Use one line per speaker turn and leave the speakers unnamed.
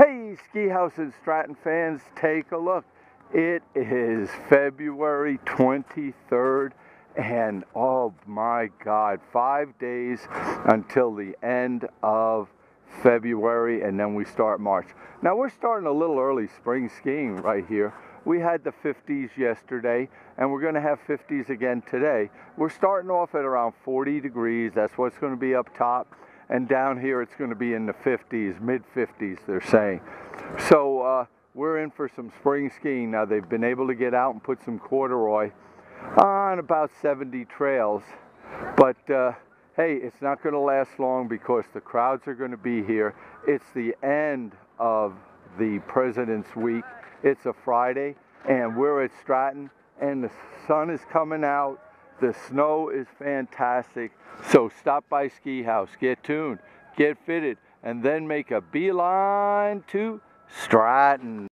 Hey, Ski House and Stratton fans, take a look. It is February 23rd, and oh my God, 5 days until the end of February, and then we start March. Now, we're starting a little early spring skiing right here. We had the 50s yesterday, and we're going to have 50s again today. We're starting off at around 40 degrees. That's what's going to be up top. And down here it's going to be in the 50s, mid-50s they're saying. So we're in for some spring skiing. Now they've been able to get out and put some corduroy on about 70 trails. But hey, it's not going to last long because the crowds are going to be here. It's the end of the President's Week. It's a Friday and we're at Stratton and the sun is coming out. The snow is fantastic, so stop by Ski House, get tuned, get fitted, and then make a beeline to Stratton.